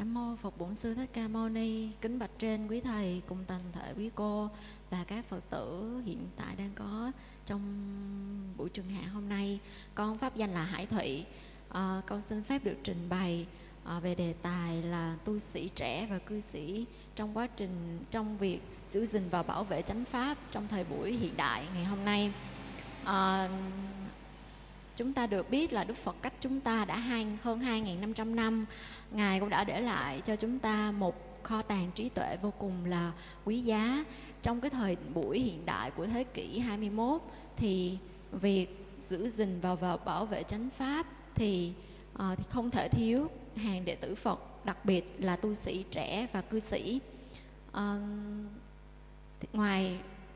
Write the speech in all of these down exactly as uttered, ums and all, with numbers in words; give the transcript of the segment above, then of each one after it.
Nam mô Phật Bổn Sư Thích Ca Mâu Ni. Kính bạch trên quý thầy cùng toàn thể quý cô và các Phật tử hiện tại đang có trong buổi trường hạ hôm nay. Con pháp danh là Hải Thụy. À, con xin phép được trình bày à, về đề tài là tu sĩ trẻ và cư sĩ trong quá trình trong việc giữ gìn và bảo vệ chánh pháp trong thời buổi hiện đại ngày hôm nay. À, Chúng ta được biết là Đức Phật cách chúng ta đã hai, hơn hai nghìn năm trăm năm. Ngài cũng đã để lại cho chúng ta một kho tàng trí tuệ vô cùng là quý giá. Trong cái thời buổi hiện đại của thế kỷ hai mươi mốt thì việc giữ gìn và, và bảo vệ chánh pháp thì, uh, thì không thể thiếu hàng đệ tử Phật, đặc biệt là tu sĩ trẻ và cư sĩ. Uh, ngoài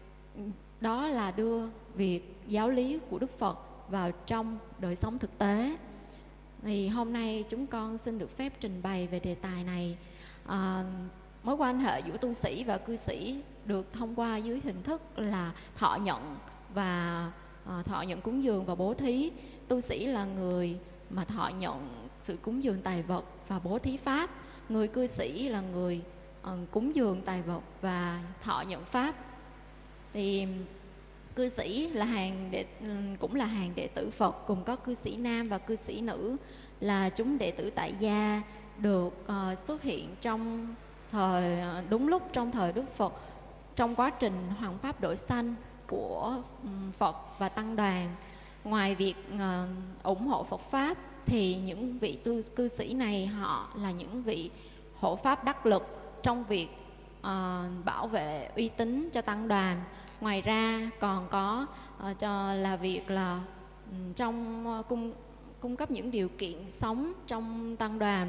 đó là đưa việc giáo lý của Đức Phật vào trong đời sống thực tế. Thì hôm nay chúng con xin được phép trình bày về đề tài này. À, mối quan hệ giữa tu sĩ và cư sĩ được thông qua dưới hình thức là thọ nhận và à, thọ nhận cúng dường và bố thí. Tu sĩ là người mà thọ nhận sự cúng dường tài vật và bố thí pháp. Người cư sĩ là người à, cúng dường tài vật và thọ nhận pháp. Thì cư sĩ là hàng đệ, cũng là hàng đệ tử Phật, cùng có cư sĩ nam và cư sĩ nữ là chúng đệ tử tại gia được uh, xuất hiện trong thời đúng lúc trong thời Đức Phật, trong quá trình hoằng pháp độ sanh của um, Phật và tăng đoàn. Ngoài việc uh, ủng hộ Phật pháp thì những vị tu cư sĩ này họ là những vị hộ pháp đắc lực trong việc uh, bảo vệ uy tín cho tăng đoàn. Ngoài ra còn có uh, cho là việc là um, trong uh, cung cung cấp những điều kiện sống trong tăng đoàn.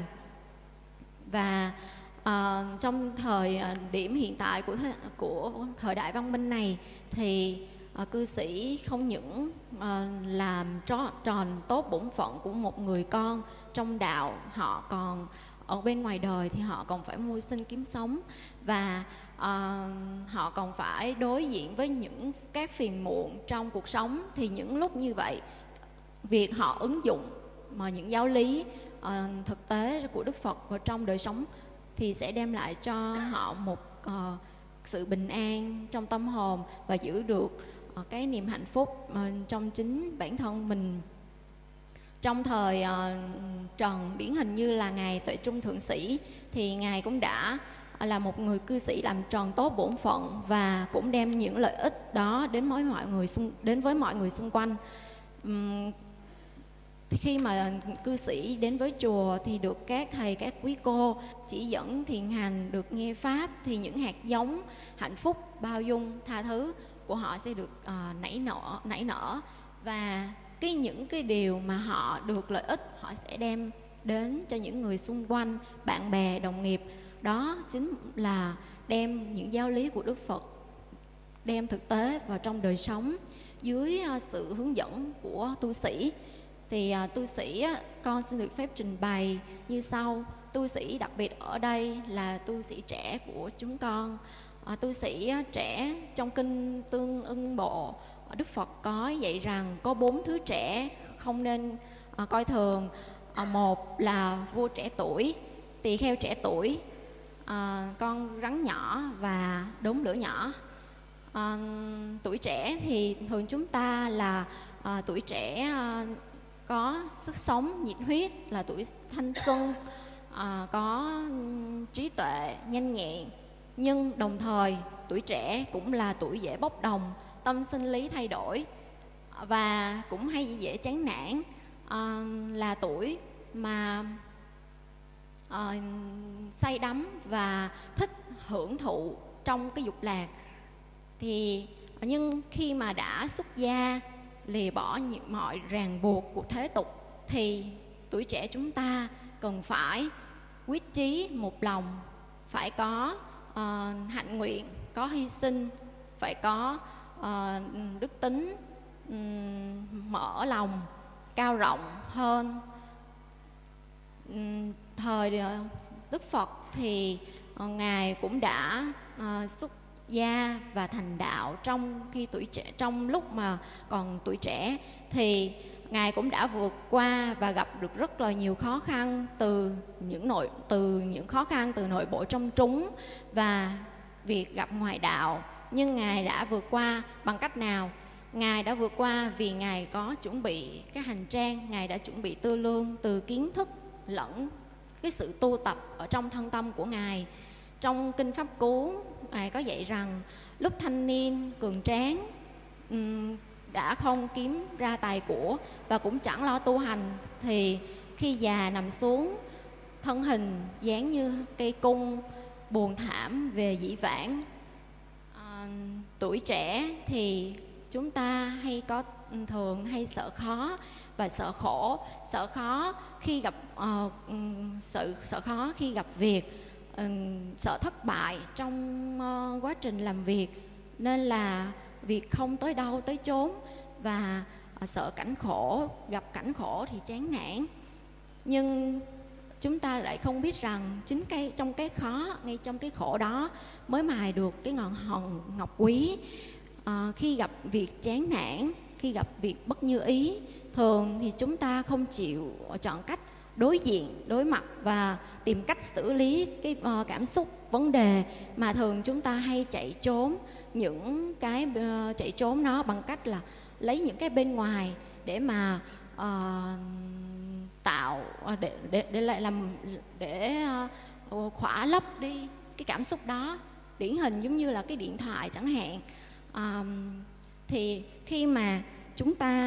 Và uh, trong thời uh, điểm hiện tại của thế, của thời đại văn minh này thì uh, cư sĩ không những uh, làm tròn, tròn tốt bổn phận của một người con trong đạo, họ còn ở bên ngoài đời thì họ còn phải mưu sinh kiếm sống, và uh, họ còn phải đối diện với những các phiền muộn trong cuộc sống. Thì những lúc như vậy, việc họ ứng dụng mà những giáo lý uh, thực tế của Đức Phật vào trong đời sống thì sẽ đem lại cho họ một uh, sự bình an trong tâm hồn và giữ được uh, cái niềm hạnh phúc uh, trong chính bản thân mình. Trong thời uh, Trần, điển hình như là Ngài Tuệ Trung Thượng Sĩ thì Ngài cũng đã là một người cư sĩ làm tròn tốt bổn phận và cũng đem những lợi ích đó đến với mọi người xung, đến với mọi người xung quanh. Uhm, khi mà cư sĩ đến với chùa thì được các thầy, các quý cô chỉ dẫn thiền hành, được nghe pháp, thì những hạt giống hạnh phúc, bao dung, tha thứ của họ sẽ được uh, nảy nở, nảy nở và cái những cái điều mà họ được lợi ích họ sẽ đem đến cho những người xung quanh, bạn bè, đồng nghiệp. Đó chính là đem những giáo lý của Đức Phật đem thực tế vào trong đời sống dưới uh, sự hướng dẫn của tu sĩ. Thì uh, tu sĩ uh, con xin được phép trình bày như sau. Tu sĩ đặc biệt ở đây là tu sĩ trẻ của chúng con. uh, Tu sĩ uh, trẻ trong kinh Tương Ưng Bộ, Đức Phật có dạy rằng có bốn thứ trẻ không nên uh, coi thường. uh, Một là vua trẻ tuổi, tỳ kheo trẻ tuổi, uh, con rắn nhỏ và đốm lửa nhỏ. uh, Tuổi trẻ thì thường chúng ta là uh, tuổi trẻ uh, có sức sống, nhiệt huyết, là tuổi thanh xuân, uh, có trí tuệ, nhanh nhẹn. Nhưng đồng thời tuổi trẻ cũng là tuổi dễ bốc đồng, tâm sinh lý thay đổi và cũng hay dễ chán nản, à, là tuổi mà à, say đắm và thích hưởng thụ trong cái dục lạc. Thì nhưng khi mà đã xuất gia, lìa bỏ những mọi ràng buộc của thế tục, thì tuổi trẻ chúng ta cần phải quyết chí một lòng, phải có uh, hạnh nguyện, có hy sinh, phải có Uh, đức tính, um, mở lòng, cao rộng hơn. Um, thời uh, Đức Phật thì uh, Ngài cũng đã uh, xuất gia và thành đạo trong khi tuổi trẻ, trong lúc mà còn tuổi trẻ. Thì Ngài cũng đã vượt qua và gặp được rất là nhiều khó khăn, từ những nội từ những khó khăn từ nội bộ trong trúng và việc gặp ngoại đạo. Nhưng Ngài đã vượt qua bằng cách nào? Ngài đã vượt qua vì Ngài có chuẩn bị cái hành trang, Ngài đã chuẩn bị tư lương từ kiến thức lẫn cái sự tu tập ở trong thân tâm của Ngài. Trong Kinh Pháp Cú, Ngài có dạy rằng lúc thanh niên cường tráng um, đã không kiếm ra tài của và cũng chẳng lo tu hành, thì khi già nằm xuống, thân hình dáng như cây cung, buồn thảm về dĩ vãng. À, tuổi trẻ thì chúng ta hay có thường hay sợ khó và sợ khổ, sợ khó khi gặp uh, sự sợ khó khi gặp việc, uh, sợ thất bại trong uh, quá trình làm việc, nên là việc không tới đâu tới chốn, và uh, sợ cảnh khổ, gặp cảnh khổ thì chán nản. Nhưng chúng ta lại không biết rằng chính cái trong cái khó, ngay trong cái khổ đó mới mài được cái ngọn hòn ngọc quý. À, khi gặp việc chán nản, khi gặp việc bất như ý, thường thì chúng ta không chịu chọn cách đối diện, đối mặt và tìm cách xử lý cái uh, cảm xúc, vấn đề, mà thường chúng ta hay chạy trốn những cái uh, chạy trốn nó bằng cách là lấy những cái bên ngoài để mà uh, tạo uh, để, để để lại làm để uh, khỏa lấp đi cái cảm xúc đó. Điển hình giống như là cái điện thoại chẳng hạn. À, thì khi mà chúng ta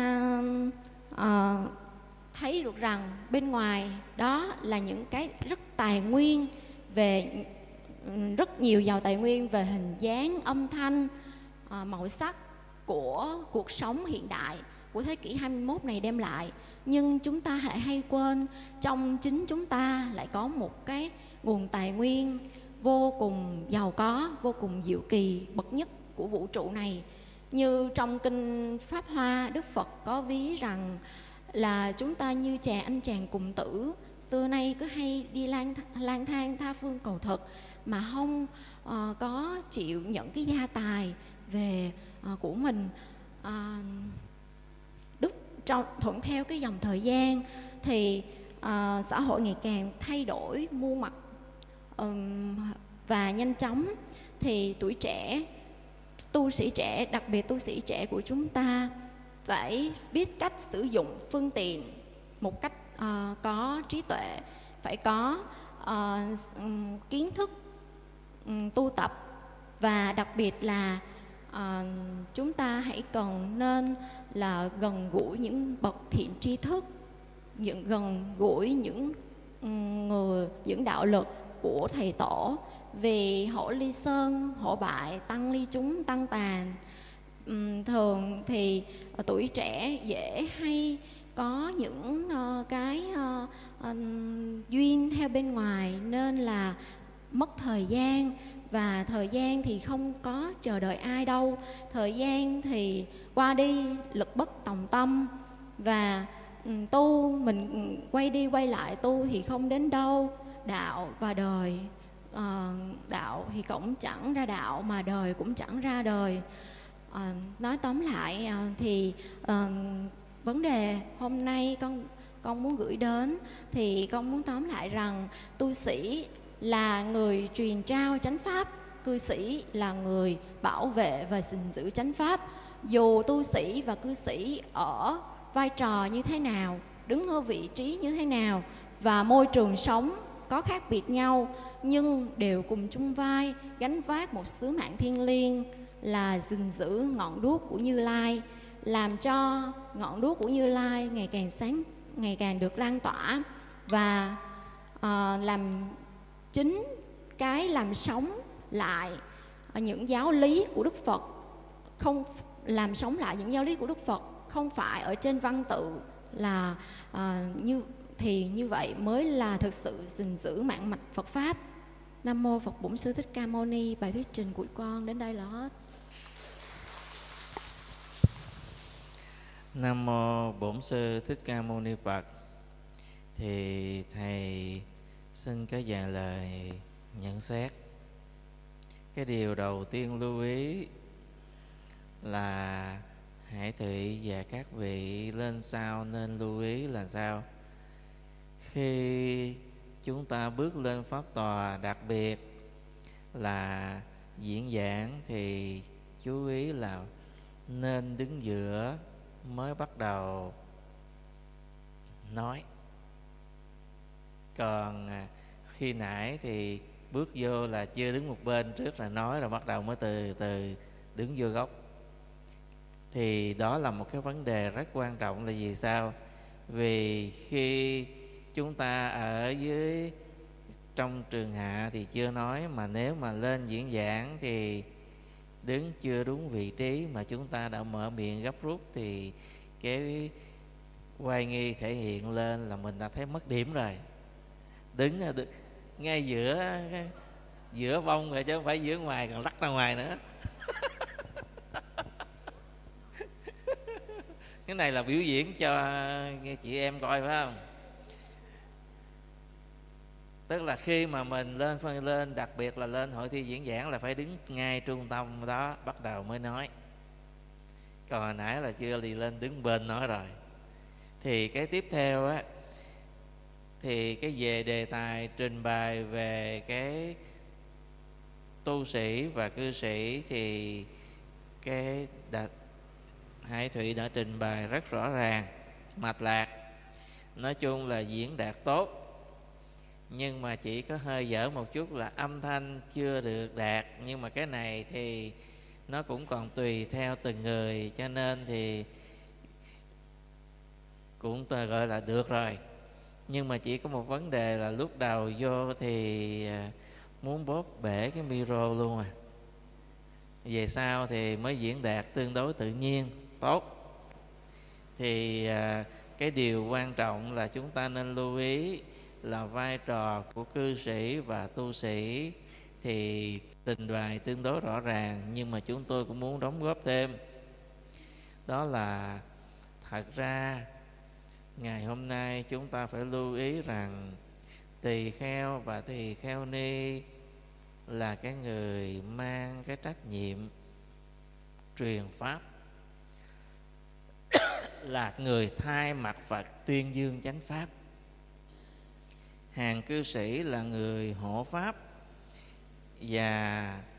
à, thấy được rằng bên ngoài đó là những cái rất tài nguyên về rất nhiều giàu tài nguyên về hình dáng, âm thanh, à, màu sắc của cuộc sống hiện đại của thế kỷ hai mươi mốt này đem lại, nhưng chúng ta lại hay quên trong chính chúng ta lại có một cái nguồn tài nguyên vô cùng giàu có, vô cùng diệu kỳ, bậc nhất của vũ trụ này. Như trong Kinh Pháp Hoa, Đức Phật có ví rằng là chúng ta như chàng anh chàng cùng tử, xưa nay cứ hay đi lang, lang thang tha phương cầu thực, mà không uh, có chịu nhận cái gia tài về uh, của mình. Uh, Đức trong, thuận theo cái dòng thời gian thì uh, xã hội ngày càng thay đổi muôn mặt um, và nhanh chóng, thì tuổi trẻ, tu sĩ trẻ, đặc biệt tu sĩ trẻ của chúng ta phải biết cách sử dụng phương tiện một cách uh, có trí tuệ, phải có uh, kiến thức um, tu tập, và đặc biệt là uh, chúng ta hãy cần nên là gần gũi những bậc thiện tri thức, những gần gũi những um, người, những đạo lực của thầy tổ. Vì hổ ly sơn, hổ bại, tăng ly chúng, tăng tàn. Uhm, thường thì uh, tuổi trẻ dễ hay có những uh, cái uh, uh, duyên theo bên ngoài, nên là mất thời gian, và thời gian thì không có chờ đợi ai đâu. Thời gian thì qua đi, lực bất tòng tâm, và um, tu mình quay đi quay lại tu thì không đến đâu. Đạo và đời, uh, đạo thì cũng chẳng ra đạo, mà đời cũng chẳng ra đời. Uh, nói tóm lại uh, thì uh, vấn đề hôm nay con con muốn gửi đến, thì con muốn tóm lại rằng tu sĩ là người truyền trao chánh pháp, cư sĩ là người bảo vệ và gìn giữ chánh pháp. Dù tu sĩ và cư sĩ ở vai trò như thế nào, đứng ở vị trí như thế nào và môi trường sống có khác biệt nhau, nhưng đều cùng chung vai gánh vác một sứ mạng thiêng liêng là gìn giữ ngọn đuốc của Như Lai, làm cho ngọn đuốc của Như Lai ngày càng sáng, ngày càng được lan tỏa, và uh, làm chính cái làm sống lại những giáo lý của Đức Phật, không làm sống lại những giáo lý của Đức Phật không phải ở trên văn tự, là uh, như thì như vậy mới là thực sự gìn giữ mạng mạch Phật pháp. Nam mô Phật Bổn Sư Thích Ca Mâu Ni. Bài thuyết trình của con đến đây là hết. Nam mô Bổn Sư Thích Ca Mâu Ni Phật. Thì thầy xin có vài lời nhận xét. Cái điều đầu tiên lưu ý là Hải Thụy và các vị lên sau nên lưu ý là sao? Khi chúng ta bước lên pháp tòa, đặc biệt là diễn giảng, thì chú ý là nên đứng giữa mới bắt đầu nói. Còn khi nãy thì bước vô là chưa đứng một bên trước là nói, rồi bắt đầu mới từ từ đứng vô góc. Thì đó là một cái vấn đề rất quan trọng. Là vì sao? Vì khi chúng ta ở dưới trong trường hạ thì chưa nói, mà nếu mà lên diễn giảng thì đứng chưa đúng vị trí mà chúng ta đã mở miệng gấp rút, thì cái oai nghi thể hiện lên là mình đã thấy mất điểm rồi. Đứng ngay giữa giữa bông rồi chứ không phải giữa ngoài, còn lắc ra ngoài nữa. Cái này là biểu diễn cho chị em coi, phải không? Tức là khi mà mình lên phân lên, đặc biệt là lên hội thi diễn giảng, là phải đứng ngay trung tâm đó bắt đầu mới nói. Còn hồi nãy là chưa đi lên đứng bên nói rồi. Thì cái tiếp theo á, thì cái về đề tài trình bày về cái tu sĩ và cư sĩ, thì cái đạt Hải Thụy đã trình bày rất rõ ràng, mạch lạc. Nói chung là diễn đạt tốt, nhưng mà chỉ có hơi dở một chút là âm thanh chưa được đạt. Nhưng mà cái này thì nó cũng còn tùy theo từng người, cho nên thì cũng gọi là được rồi. Nhưng mà chỉ có một vấn đề là lúc đầu vô thì muốn bóp bể cái micro luôn à. Về sau thì mới diễn đạt tương đối tự nhiên, tốt. Thì cái điều quan trọng là chúng ta nên lưu ý là vai trò của cư sĩ và tu sĩ thì trình bày tương đối rõ ràng. Nhưng mà chúng tôi cũng muốn đóng góp thêm, đó là thật ra ngày hôm nay chúng ta phải lưu ý rằng tỳ kheo và tỳ kheo ni là cái người mang cái trách nhiệm truyền pháp, là người thay mặt Phật tuyên dương chánh pháp. Hàng cư sĩ là người hộ pháp và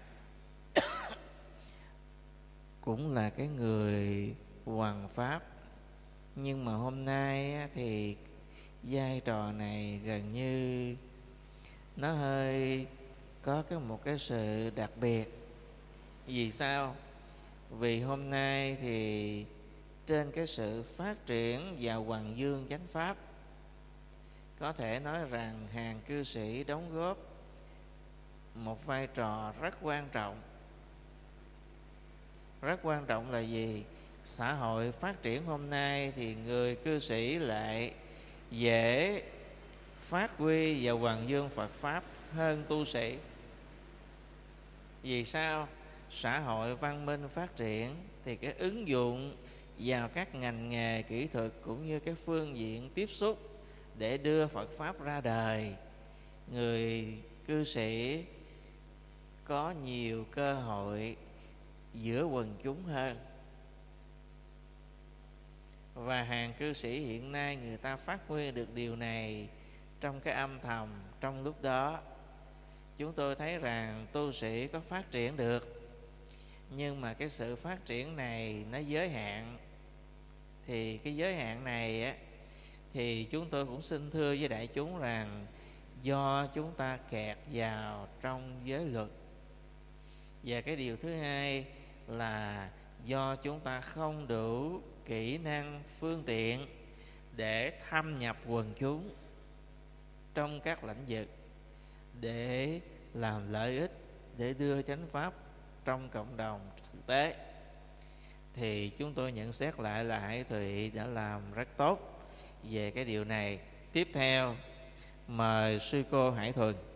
cũng là cái người hoằng pháp. Nhưng mà hôm nay thì vai trò này gần như nó hơi có cái một cái sự đặc biệt. Vì sao? Vì hôm nay thì trên cái sự phát triển và hoằng dương chánh pháp, có thể nói rằng hàng cư sĩ đóng góp một vai trò rất quan trọng. Rất quan trọng là gì? Xã hội phát triển hôm nay thì người cư sĩ lại dễ phát huy và hoằng dương Phật pháp hơn tu sĩ. Vì sao? Xã hội văn minh phát triển thì cái ứng dụng vào các ngành nghề kỹ thuật cũng như cái phương diện tiếp xúc để đưa Phật pháp ra đời, người cư sĩ có nhiều cơ hội giữa quần chúng hơn. Và hàng cư sĩ hiện nay người ta phát huy được điều này trong cái âm thầm. Trong lúc đó chúng tôi thấy rằng tu sĩ có phát triển được, nhưng mà cái sự phát triển này nó giới hạn. Thì cái giới hạn này á, thì chúng tôi cũng xin thưa với đại chúng rằng do chúng ta kẹt vào trong giới luật. Và cái điều thứ hai là do chúng ta không đủ kỹ năng, phương tiện để thâm nhập quần chúng trong các lĩnh vực để làm lợi ích, để đưa chánh pháp trong cộng đồng thực tế. Thì chúng tôi nhận xét lại là Hải Thụy đã làm rất tốt về cái điều này. Tiếp theo mời sư cô Hải Thuần.